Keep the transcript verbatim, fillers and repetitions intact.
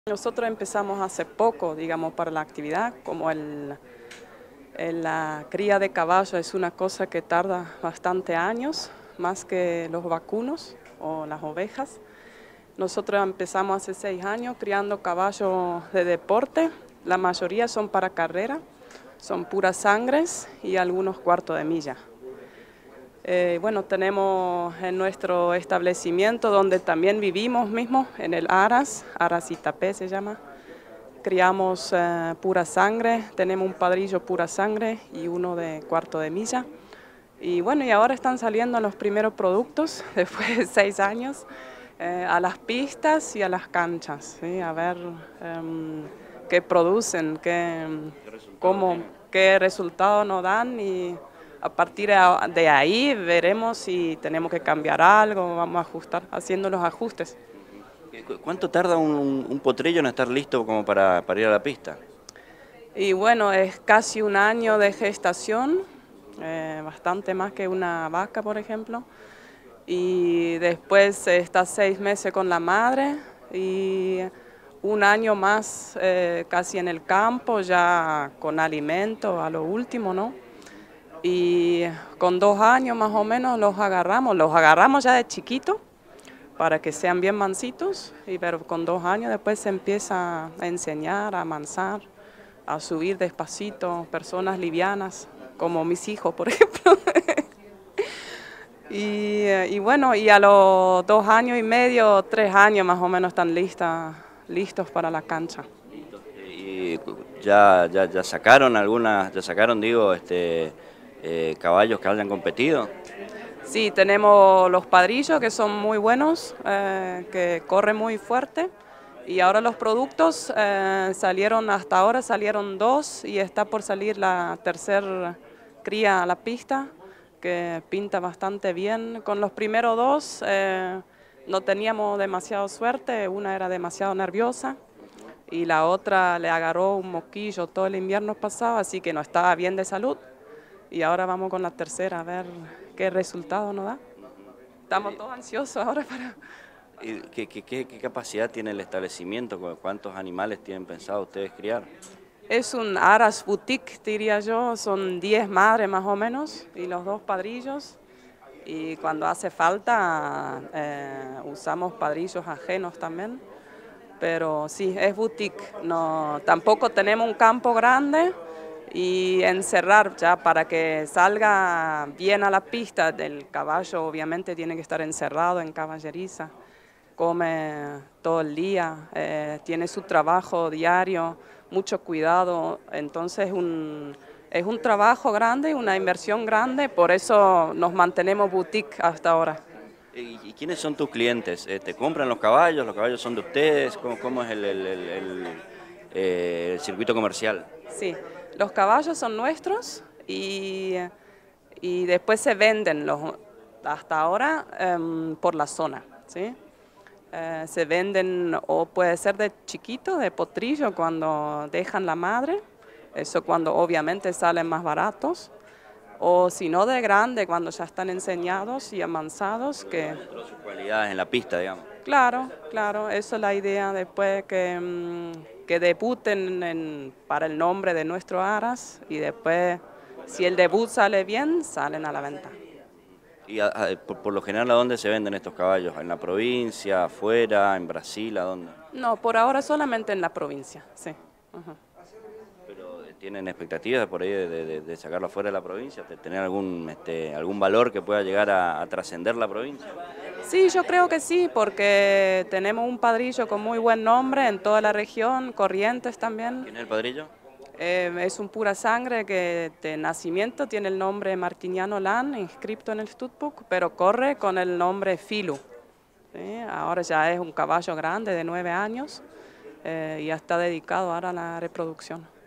Nosotros empezamos hace poco, digamos, para la actividad, como el, el- la cría de caballo es una cosa que tarda bastante años, más que los vacunos o las ovejas. Nosotros empezamos hace seis años criando caballos de deporte, la mayoría son para carrera, son puras sangres y algunos cuartos de milla. Eh, bueno, tenemos en nuestro establecimiento donde también vivimos mismo, en el Aras, Aras Itapé se llama. Criamos eh, pura sangre, tenemos un padrillo pura sangre y uno de cuarto de milla. Y bueno, y ahora están saliendo los primeros productos, después de seis años, eh, a las pistas y a las canchas, ¿sí? A ver em, qué producen, qué, cómo, qué resultado nos dan y a partir de ahí veremos si tenemos que cambiar algo, vamos a ajustar, haciendo los ajustes. ¿Cuánto tarda un, un potrillo en estar listo como para, para ir a la pista? Y bueno, es casi un año de gestación, eh, bastante más que una vaca, por ejemplo. Y después está seis meses con la madre y un año más eh, casi en el campo, ya con alimento a lo último, ¿no? Y con dos años más o menos los agarramos, los agarramos ya de chiquito para que sean bien mansitos, y pero con dos años después se empieza a enseñar, a amansar, a subir despacito, personas livianas, como mis hijos, por ejemplo. Y, eh, y bueno, y a los dos años y medio, tres años más o menos están listas, listos para la cancha. Y ya, ya, ya sacaron algunas, ya sacaron, digo, este, eh, caballos que hayan competido. Sí, tenemos los padrillos que son muy buenos, eh, que corren muy fuerte. Y ahora los productos eh, salieron, hasta ahora salieron dos y está por salir la tercera cría a la pista, que pinta bastante bien. Con los primeros dos eh, no teníamos demasiada suerte, una era demasiado nerviosa y la otra le agarró un moquillo todo el invierno pasado, así que no estaba bien de salud. Y ahora vamos con la tercera a ver qué resultado nos da. Estamos todos ansiosos ahora para... ¿Y ¿Qué, qué, qué, qué capacidad tiene el establecimiento? ¿Cuántos animales tienen pensado ustedes criar? Es un Aras Boutique, diría yo, son diez madres más o menos y los dos padrillos. Y cuando hace falta eh, usamos padrillos ajenos también. Pero sí, es boutique. No, tampoco tenemos un campo grande y encerrar ya para que salga bien a la pista. El caballo obviamente tiene que estar encerrado en caballeriza. Come todo el día, eh, tiene su trabajo diario, mucho cuidado, entonces un, es un trabajo grande, una inversión grande, por eso nos mantenemos boutique hasta ahora. ¿Y, y quiénes son tus clientes? Eh, ¿Te compran los caballos? ¿Los caballos son de ustedes? ¿Cómo, cómo es el, el, el, el, eh, el circuito comercial? Sí, los caballos son nuestros y, y después se venden los, hasta ahora um, por la zona, ¿sí? Eh, se venden o puede ser de chiquito, de potrillo, cuando dejan la madre, eso cuando obviamente salen más baratos, o si no de grande, cuando ya están enseñados y amansados, que... Sus cualidades en la pista, digamos. Claro, claro, eso es la idea después que, mm, que debuten en, para el nombre de nuestro Aras y después, si el debut sale bien, salen a la venta. Y a- a- por, por lo general, ¿a dónde se venden estos caballos? ¿En la provincia, afuera, en Brasil, a dónde? No, por ahora solamente en la provincia, sí. Ujú. Pero eh, ¿tienen expectativas por ahí de, de- de sacarlo afuera de la provincia? ¿De tener algún, este, algún valor que pueda llegar a, a trascender la provincia? Sí, yo creo que sí, porque tenemos un padrillo con muy buen nombre en toda la región, Corrientes también. ¿Quién es el padrillo? Eh, es un pura sangre que de nacimiento tiene el nombre Martiniano Lan, inscrito en el Studbook, pero corre con el nombre Filu. ¿Sí? Ahora ya es un caballo grande de nueve años eh, y ya está dedicado ahora a la reproducción.